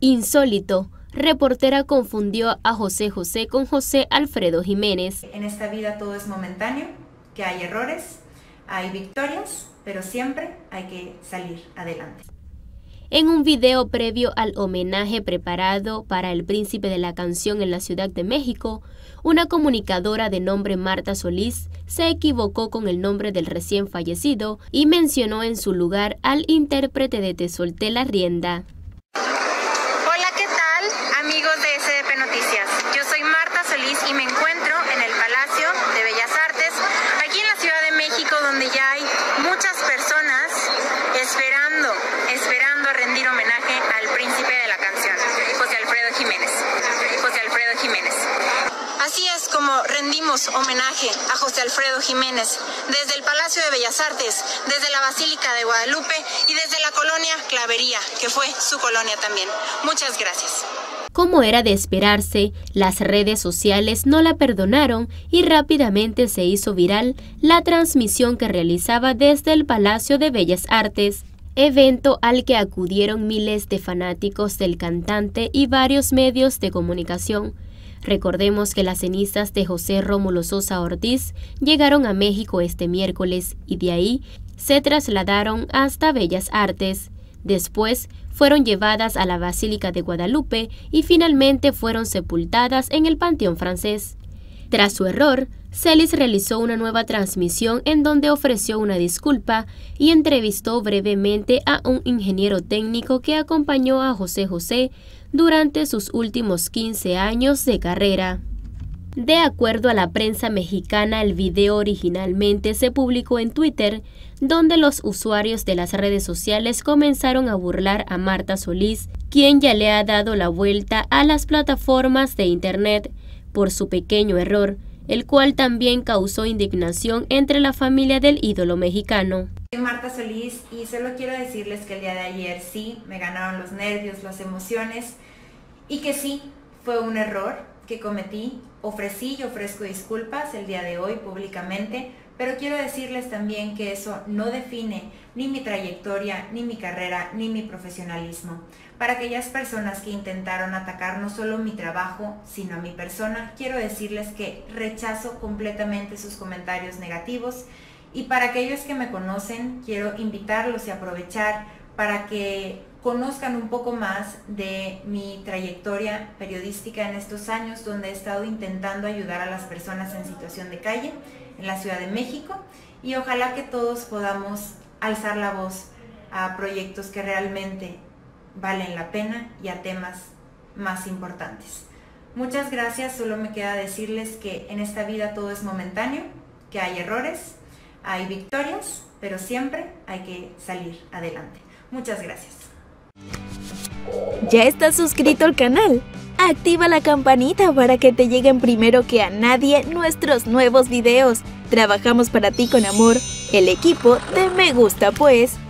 Insólito. Reportera confundió a José José con José Alfredo Jiménez. En esta vida todo es momentáneo, que hay errores, hay victorias, pero siempre hay que salir adelante. En un video previo al homenaje preparado para el príncipe de la canción en la Ciudad de México, una comunicadora de nombre Marta Solís se equivocó con el nombre del recién fallecido y mencionó en su lugar al intérprete de Te solté la rienda. Hola, ¿qué tal, amigos de SDP Noticias? Yo soy Marta Solís y me encuentro en el Palacio de Bellas Artes, aquí en la Ciudad de México, donde ya hay muchas personas esperando a rendir homenaje al príncipe de la canción, José Alfredo Jiménez. Así es como rendimos homenaje a José Alfredo Jiménez desde el Palacio de Bellas Artes, desde la Basílica de Guadalupe y desde la colonia Clavería, que fue su colonia también. Muchas gracias. Como era de esperarse, las redes sociales no la perdonaron y rápidamente se hizo viral la transmisión que realizaba desde el Palacio de Bellas Artes, evento al que acudieron miles de fanáticos del cantante y varios medios de comunicación. Recordemos que las cenizas de José Rómulo Sosa Ortiz llegaron a México este miércoles y de ahí se trasladaron hasta Bellas Artes. Después fueron llevadas a la Basílica de Guadalupe y finalmente fueron sepultadas en el Panteón Francés. Tras su error, Celis realizó una nueva transmisión en donde ofreció una disculpa y entrevistó brevemente a un ingeniero técnico que acompañó a José José durante sus últimos 15 años de carrera. De acuerdo a la prensa mexicana, el video originalmente se publicó en Twitter, donde los usuarios de las redes sociales comenzaron a burlar a Marta Solís, quien ya le ha dado la vuelta a las plataformas de internet por su pequeño error, el cual también causó indignación entre la familia del ídolo mexicano. Soy Marta Solís y solo quiero decirles que el día de ayer sí, me ganaron los nervios, las emociones y que sí, fue un error que cometí. Ofrecí y ofrezco disculpas el día de hoy públicamente, pero quiero decirles también que eso no define ni mi trayectoria, ni mi carrera, ni mi profesionalismo. Para aquellas personas que intentaron atacar no solo mi trabajo, sino a mi persona, quiero decirles que rechazo completamente sus comentarios negativos y para aquellos que me conocen, quiero invitarlos y aprovechar para que conozcan un poco más de mi trayectoria periodística en estos años donde he estado intentando ayudar a las personas en situación de calle en la Ciudad de México y ojalá que todos podamos alzar la voz a proyectos que realmente valen la pena y a temas más importantes. Muchas gracias, solo me queda decirles que en esta vida todo es momentáneo, que hay errores, hay victorias, pero siempre hay que salir adelante. Muchas gracias. ¿Ya estás suscrito al canal? Activa la campanita para que te lleguen primero que a nadie nuestros nuevos videos. Trabajamos para ti con amor, el equipo de Me Gusta Pues.